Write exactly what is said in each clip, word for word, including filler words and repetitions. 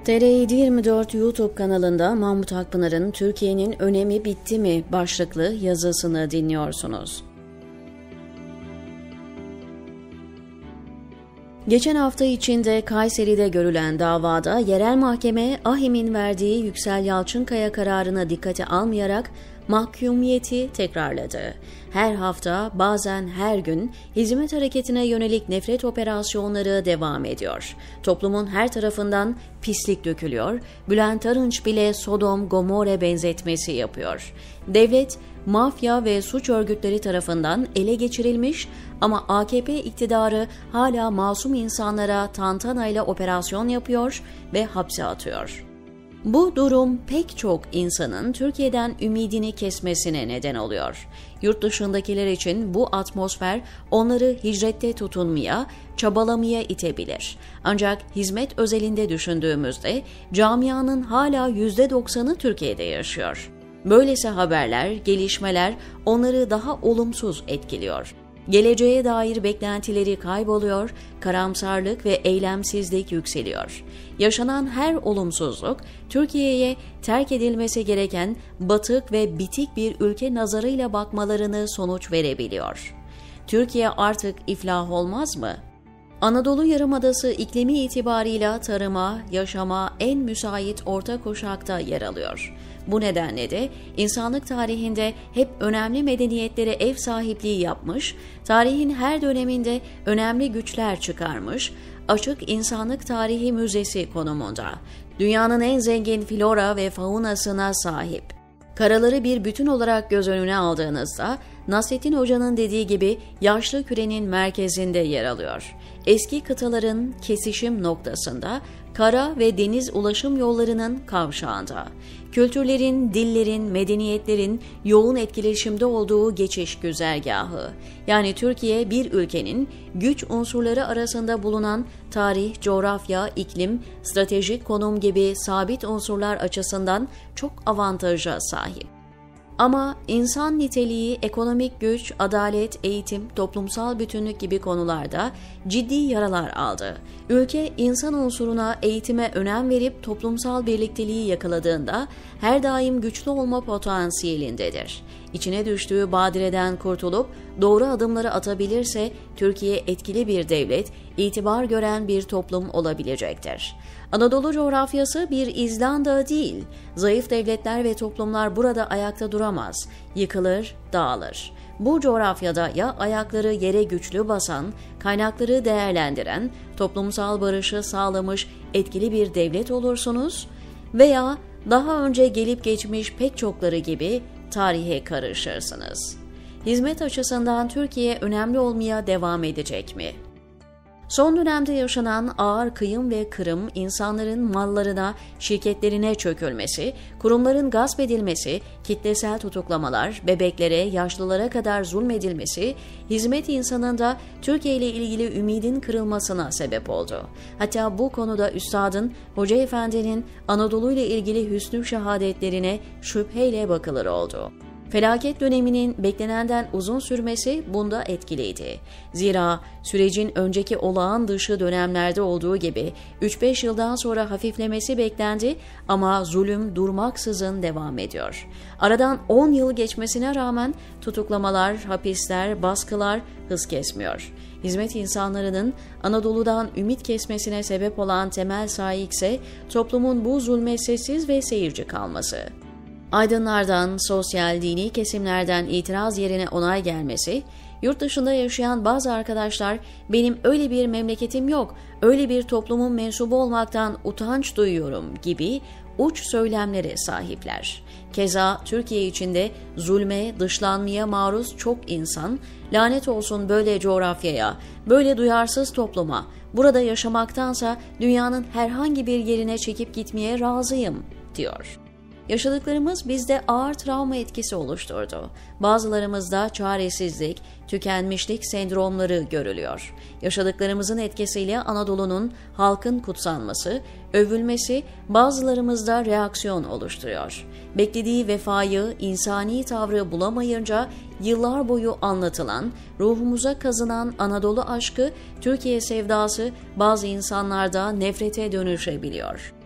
T R yedi yirmi dört YouTube kanalında Mahmut Akpınar'ın "Türkiye'nin önemi bitti mi?" başlıklı yazısını dinliyorsunuz. Geçen hafta içinde Kayseri'de görülen davada yerel mahkeme A H İM'in verdiği Yüksel Yalçınkaya kararını dikkate almayarak mahkumiyeti tekrarladı. Her hafta, bazen her gün hizmet hareketine yönelik nefret operasyonları devam ediyor. Toplumun her tarafından pislik dökülüyor. Bülent Arınç bile Sodom Gomorre benzetmesi yapıyor. Devlet, mafya ve suç örgütleri tarafından ele geçirilmiş ama A K P iktidarı hala masum insanlara tantanayla operasyon yapıyor ve hapse atıyor. Bu durum pek çok insanın Türkiye'den ümidini kesmesine neden oluyor. Yurt dışındakiler için bu atmosfer onları hicrette tutunmaya, çabalamaya itebilir. Ancak hizmet özelinde düşündüğümüzde camianın hala yüzde doksanı Türkiye'de yaşıyor. Böylesi haberler, gelişmeler onları daha olumsuz etkiliyor. Geleceğe dair beklentileri kayboluyor, karamsarlık ve eylemsizlik yükseliyor. Yaşanan her olumsuzluk, Türkiye'ye terk edilmesi gereken batık ve bitik bir ülke nazarıyla bakmalarını sonuç verebiliyor. Türkiye artık iflah olmaz mı? Anadolu Yarımadası iklimi itibarıyla tarıma, yaşama en müsait orta kuşakta yer alıyor. Bu nedenle de insanlık tarihinde hep önemli medeniyetlere ev sahipliği yapmış, tarihin her döneminde önemli güçler çıkarmış, açık insanlık tarihi müzesi konumunda, dünyanın en zengin flora ve faunasına sahip. Karaları bir bütün olarak göz önüne aldığınızda, Nasrettin Hoca'nın dediği gibi yaşlı kürenin merkezinde yer alıyor. Eski kıtaların kesişim noktasında, kara ve deniz ulaşım yollarının kavşağında, kültürlerin, dillerin, medeniyetlerin yoğun etkileşimde olduğu geçiş güzergahı. Yani Türkiye bir ülkenin güç unsurları arasında bulunan tarih, coğrafya, iklim, stratejik konum gibi sabit unsurlar açısından çok avantaja sahip. Ama insan niteliği, ekonomik güç, adalet, eğitim, toplumsal bütünlük gibi konularda ciddi yaralar aldı. Ülke insan unsuruna, eğitime önem verip toplumsal birlikteliği yakaladığında her daim güçlü olma potansiyelindedir. İçine düştüğü badireden kurtulup doğru adımları atabilirse Türkiye etkili bir devlet, itibar gören bir toplum olabilecektir. Anadolu coğrafyası bir İzlanda değil, zayıf devletler ve toplumlar burada ayakta duramaz, yıkılır, dağılır. Bu coğrafyada ya ayakları yere güçlü basan, kaynakları değerlendiren, toplumsal barışı sağlamış etkili bir devlet olursunuz veya daha önce gelip geçmiş pek çokları gibi tarihe karışırsınız. Hizmet açısından Türkiye önemli olmaya devam edecek mi? Son dönemde yaşanan ağır kıyım ve kırım, insanların mallarına, şirketlerine çökülmesi, kurumların gasp edilmesi, kitlesel tutuklamalar, bebeklere, yaşlılara kadar zulmedilmesi, hizmet insanında Türkiye ile ilgili ümidin kırılmasına sebep oldu. Hatta bu konuda Üstad'ın, Hoca Efendi'nin Anadolu ile ilgili hüsnü şehadetlerine şüpheyle bakılır oldu. Felaket döneminin beklenenden uzun sürmesi bunda etkiliydi. Zira sürecin önceki olağan dışı dönemlerde olduğu gibi üç beş yıldan sonra hafiflemesi beklendi ama zulüm durmaksızın devam ediyor. Aradan on yıl geçmesine rağmen tutuklamalar, hapisler, baskılar hız kesmiyor. Hizmet insanlarının Anadolu'dan ümit kesmesine sebep olan temel sahi ise toplumun bu zulme sessiz ve seyirci kalması. Aydınlardan, sosyal, dini kesimlerden itiraz yerine onay gelmesi, yurt dışında yaşayan bazı arkadaşlar benim öyle bir memleketim yok, öyle bir toplumun mensubu olmaktan utanç duyuyorum gibi uç söylemlere sahipler. Keza Türkiye içinde zulme, dışlanmaya maruz çok insan, lanet olsun böyle coğrafyaya, böyle duyarsız topluma, burada yaşamaktansa dünyanın herhangi bir yerine çekip gitmeye razıyım diyor. Yaşadıklarımız bizde ağır travma etkisi oluşturdu. Bazılarımızda çaresizlik, tükenmişlik sendromları görülüyor. Yaşadıklarımızın etkisiyle Anadolu'nun halkın kutsanması, övülmesi bazılarımızda reaksiyon oluşturuyor. Beklediği vefayı, insani tavrı bulamayınca yıllar boyu anlatılan, ruhumuza kazınan Anadolu aşkı, Türkiye sevdası bazı insanlarda nefrete dönüşebiliyor.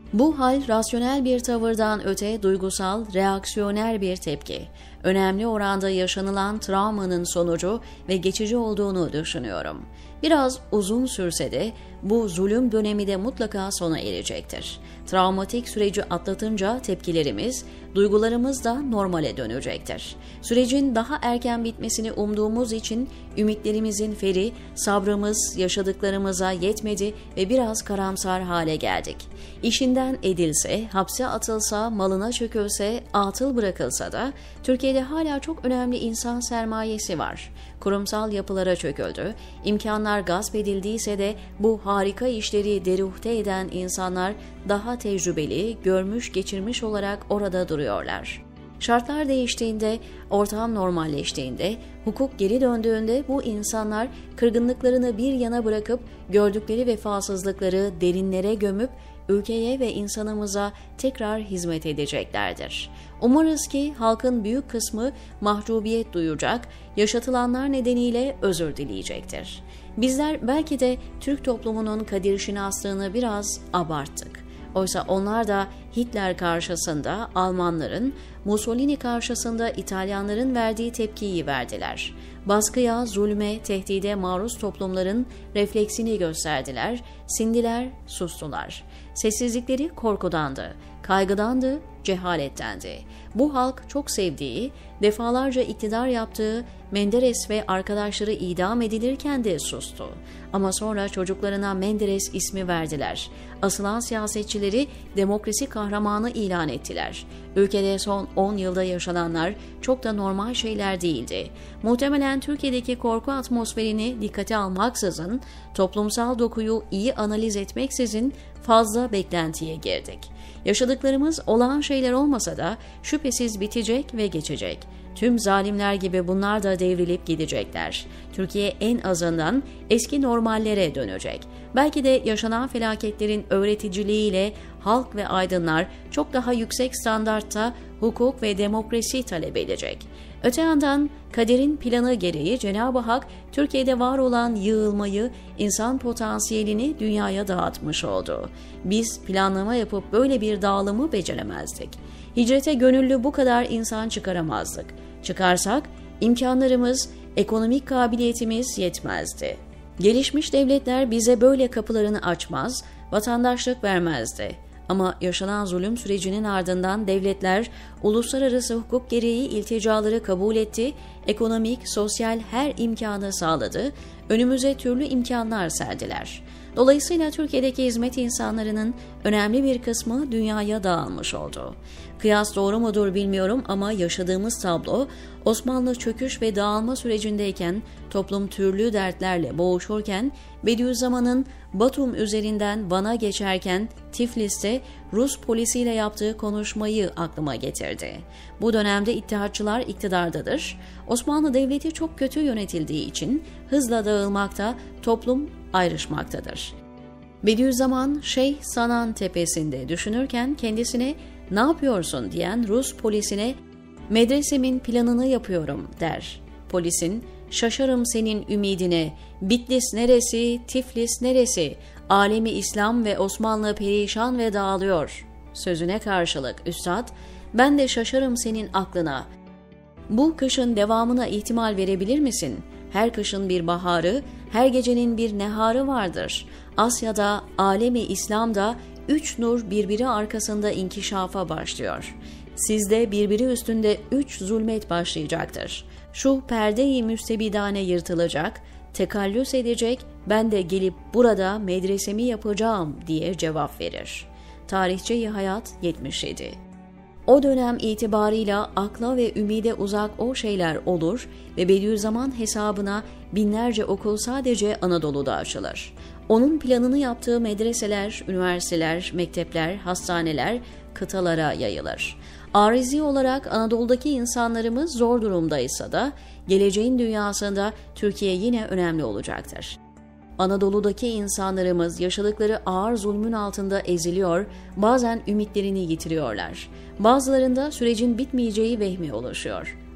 Bu hal rasyonel bir tavırdan öte duygusal, reaksiyoner bir tepki. Önemli oranda yaşanılan travmanın sonucu ve geçici olduğunu düşünüyorum. Biraz uzun sürse de bu zulüm dönemi de mutlaka sona erecektir. Travmatik süreci atlatınca tepkilerimiz, duygularımız da normale dönecektir. Sürecin daha erken bitmesini umduğumuz için ümitlerimizin feri, sabrımız yaşadıklarımıza yetmedi ve biraz karamsar hale geldik. İşinden edilse, hapse atılsa, malına çökülse, atıl bırakılsa da Türkiye'de hala çok önemli insan sermayesi var. Kurumsal yapılara çöküldü, imkanlar gasp edildiyse de bu harika işleri deruhte eden insanlar daha tecrübeli, görmüş geçirmiş olarak orada duruyorlar. Şartlar değiştiğinde, ortam normalleştiğinde, hukuk geri döndüğünde bu insanlar kırgınlıklarını bir yana bırakıp gördükleri vefasızlıkları derinlere gömüp ülkeye ve insanımıza tekrar hizmet edeceklerdir. Umarız ki halkın büyük kısmı mahcubiyet duyacak, yaşatılanlar nedeniyle özür dileyecektir. Bizler belki de Türk toplumunun kadir-şinaslığını biraz abarttık. Oysa onlar da Hitler karşısında Almanların, Mussolini karşısında İtalyanların verdiği tepkiyi verdiler. Baskıya, zulme, tehdide maruz toplumların refleksini gösterdiler, sindiler, sustular. Sessizlikleri korkudandı, kaygıdandı, cehalettendi. Bu halk çok sevdiği, defalarca iktidar yaptığı Menderes ve arkadaşları idam edilirken de sustu. Ama sonra çocuklarına Menderes ismi verdiler. Asılan siyasetçileri demokrasi kahramanı ilan ettiler. Ülkede son on yılda yaşananlar çok da normal şeyler değildi. Muhtemelen Türkiye'deki korku atmosferini dikkate almaksızın, toplumsal dokuyu iyi analiz etmeksizin fazla beklentiye girdik. Yaşadıklarımız olağan şeyler olmasa da şüphesiz bitecek ve geçecek. Tüm zalimler gibi bunlar da devrilip gidecekler. Türkiye en azından eski normallere dönecek. Belki de yaşanan felaketlerin öğreticiliğiyle halk ve aydınlar çok daha yüksek standartta hukuk ve demokrasi talep edecek. Öte yandan kaderin planı gereği Cenab-ı Hak Türkiye'de var olan yığılmayı, insan potansiyelini dünyaya dağıtmış oldu. Biz planlama yapıp böyle bir dağılımı beceremezdik. Hicrete gönüllü bu kadar insan çıkaramazdık. Çıkarsak imkanlarımız, ekonomik kabiliyetimiz yetmezdi. Gelişmiş devletler bize böyle kapılarını açmaz, vatandaşlık vermezdi. Ama yaşanan zulüm sürecinin ardından devletler uluslararası hukuk gereği ilticaları kabul etti, ekonomik, sosyal her imkanı sağladı, önümüze türlü imkanlar serdiler. Dolayısıyla Türkiye'deki hizmet insanlarının önemli bir kısmı dünyaya dağılmış oldu. Kıyas doğru mudur bilmiyorum ama yaşadığımız tablo Osmanlı çöküş ve dağılma sürecindeyken toplum türlü dertlerle boğuşurken Bediüzzaman'ın Batum üzerinden Van'a geçerken Tiflis'te Rus polisiyle yaptığı konuşmayı aklıma getirdi. Bu dönemde İttihatçılar iktidardadır. Osmanlı Devleti çok kötü yönetildiği için hızla dağılmakta, toplum ayrışmaktadır. Bediüzzaman Şeyh Sanan tepesinde düşünürken kendisine "Ne yapıyorsun?" diyen Rus polisine "Medresemin planını yapıyorum." der. Polisin "Şaşarım senin ümidine, Bitlis neresi, Tiflis neresi, alemi İslam ve Osmanlı perişan ve dağılıyor." sözüne karşılık üstad "Ben de şaşarım senin aklına. Bu kışın devamına ihtimal verebilir misin? Her kışın bir baharı, her gecenin bir neharı vardır. Asya'da, alemi İslam'da üç nur birbiri arkasında inkişafa başlıyor. Sizde birbiri üstünde üç zulmet başlayacaktır. Şu perde-i müstebidane yırtılacak, tekallüs edecek, ben de gelip burada medresemi yapacağım diye cevap verir. Tarihçe-i Hayat yetmiş yedi. O dönem itibarıyla akla ve ümide uzak o şeyler olur ve Bediüzzaman hesabına binlerce okul sadece Anadolu'da açılır. Onun planını yaptığı medreseler, üniversiteler, mektepler, hastaneler kıtalara yayılır. Arizi olarak Anadolu'daki insanlarımız zor durumdaysa da geleceğin dünyasında Türkiye yine önemli olacaktır. Anadolu'daki insanlarımız yaşadıkları ağır zulmün altında eziliyor, bazen ümitlerini yitiriyorlar. Bazılarında sürecin bitmeyeceği vehmi oluşuyor.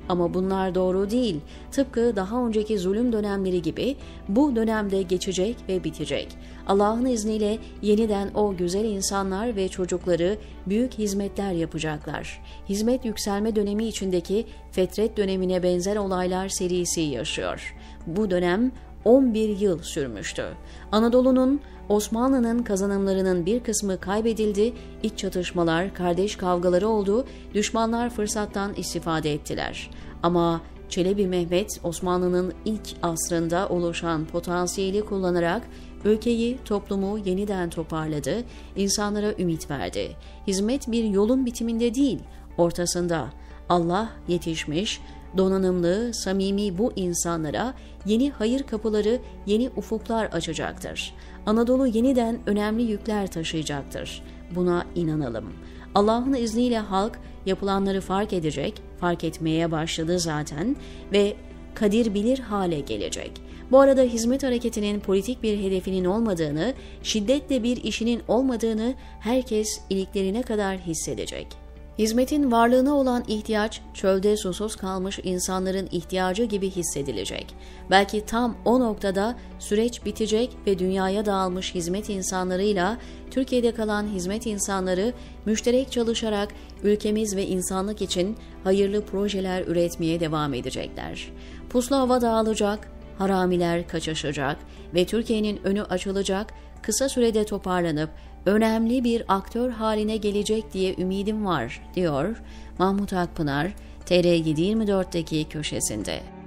Ama bunlar doğru değil. Tıpkı daha önceki zulüm dönemleri gibi bu dönemde geçecek ve bitecek. Allah'ın izniyle yeniden o güzel insanlar ve çocukları büyük hizmetler yapacaklar. Hizmet yükselme dönemi içindeki fetret dönemine benzer olaylar serisi yaşıyor. Bu dönem on bir yıl sürmüştü. Anadolu'nun, Osmanlı'nın kazanımlarının bir kısmı kaybedildi, iç çatışmalar, kardeş kavgaları oldu, düşmanlar fırsattan istifade ettiler. Ama Çelebi Mehmet, Osmanlı'nın ilk asrında oluşan potansiyeli kullanarak ülkeyi, toplumu yeniden toparladı, insanlara ümit verdi. Hizmet bir yolun bitiminde değil, ortasında. Allah yetişmiş, donanımlı, samimi bu insanlara yeni hayır kapıları, yeni ufuklar açacaktır. Anadolu yeniden önemli yükler taşıyacaktır. Buna inanalım. Allah'ın izniyle halk yapılanları fark edecek, fark etmeye başladı zaten ve kadir bilir hale gelecek. Bu arada hizmet hareketinin politik bir hedefinin olmadığını, şiddetle bir işinin olmadığını herkes iliklerine kadar hissedecek. Hizmetin varlığına olan ihtiyaç, çölde susuz kalmış insanların ihtiyacı gibi hissedilecek. Belki tam o noktada süreç bitecek ve dünyaya dağılmış hizmet insanlarıyla Türkiye'de kalan hizmet insanları müşterek çalışarak ülkemiz ve insanlık için hayırlı projeler üretmeye devam edecekler. Puslu hava dağılacak, haramiler kaçışacak ve Türkiye'nin önü açılacak, kısa sürede toparlanıp önemli bir aktör haline gelecek diye ümidim var, diyor Mahmut Akpınar, T R yedi yirmi dört'teki köşesinde.